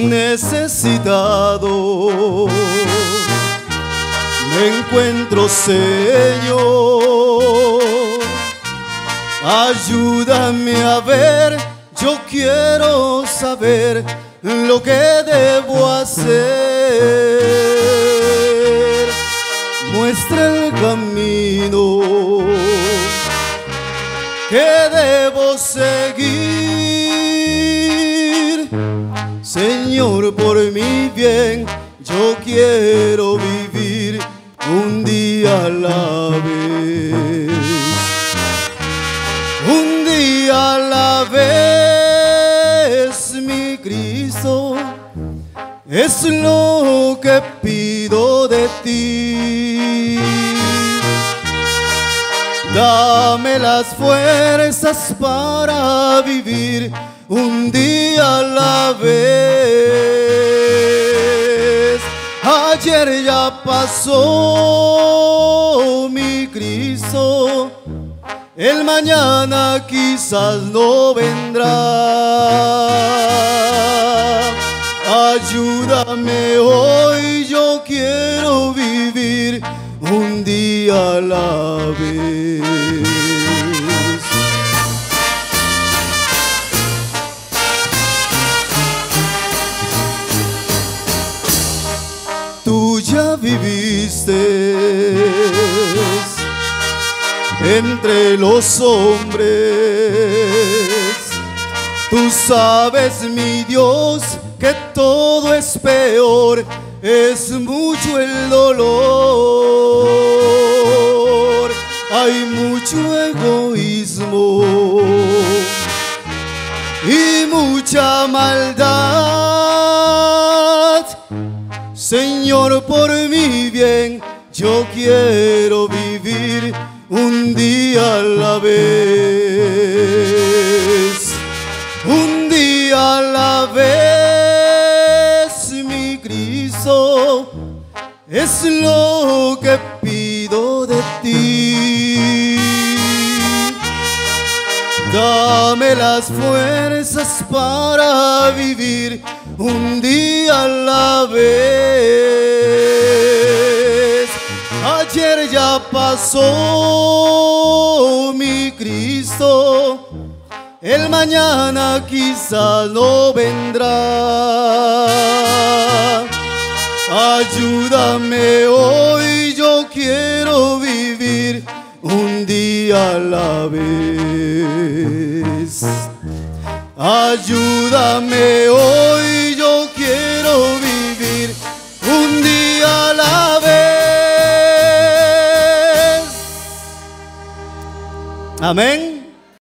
necesitado me encuentro, Señor. Ayúdame a ver, yo quiero saber lo que debo hacer. Muestra el camino que debo seguir. Señor, por mi bien, yo quiero vivir un día a la vez. Un día a la vez, mi Cristo, es lo que pido de ti. Dame las fuerzas para vivir un día a la vez. Ayer ya pasó, mi Cristo, el mañana quizás no vendrá. Ayúdame hoy, yo quiero vivir un día a la vez. Tú ya viviste entre los hombres. Tú sabes, mi Dios, que todo es peor, es mucho el dolor, hay mucho egoísmo y mucha maldad. Señor, por mi bien, yo quiero vivir un día a la vez. Un día a la vez, mi Cristo, es lo que pido de ti. Dame las fuerzas para vivir un día a la vez. Ayer ya pasó, mi Cristo, el mañana quizás no vendrá. Ayúdame hoy, yo quiero vivir un día a la vez. Ayúdame hoy, yo quiero vivir un día a la vez. Amén.